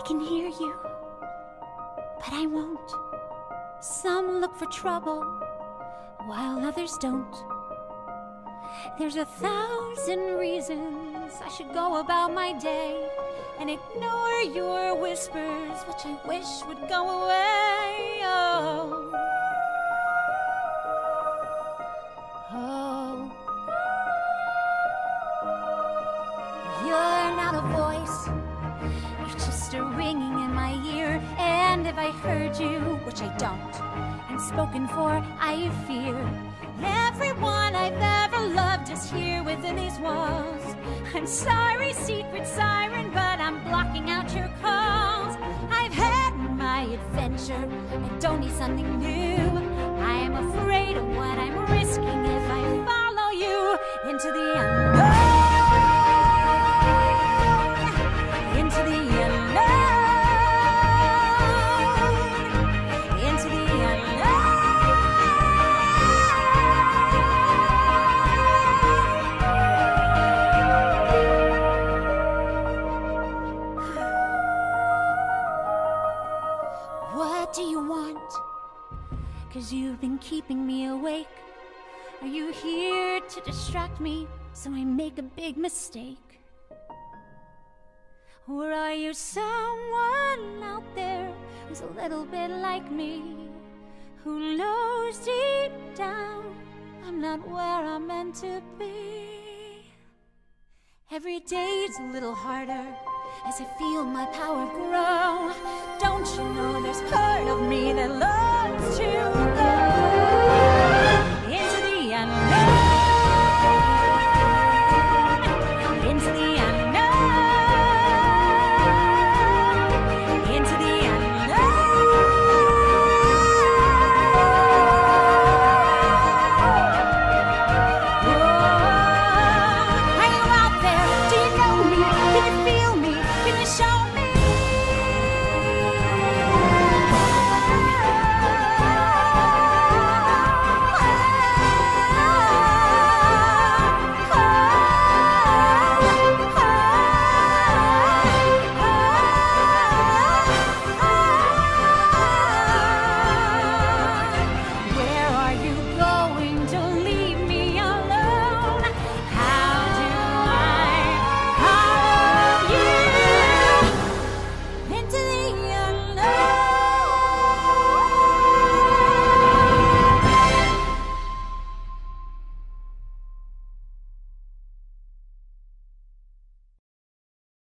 can hear you, but I won't. Some look for trouble, while others don't. There's 1,000 reasons I should go about my day and ignore your whispers, which I wish would go away. Oh. Oh. You're not a voice, you're just a ringing in my ear. And if I heard you, which I don't, and spoken for, I fear. Everyone I've ever loved is here within these walls. I'm sorry, secret siren, but I'm blocking out your calls. I've had my adventure, I don't need something new. I am afraid of what I'm risking if I follow you into the unknown. Into the unknown. Into the unknown. What do you want? 'Cause you've been keeping me awake. Are you here to distract me so I make a big mistake? Or are you someone out there who's a little bit like me, who knows deep down I'm not where I'm meant to be? Every day's a little harder as I feel my power grow. Don't you know there's part of me that loves to go?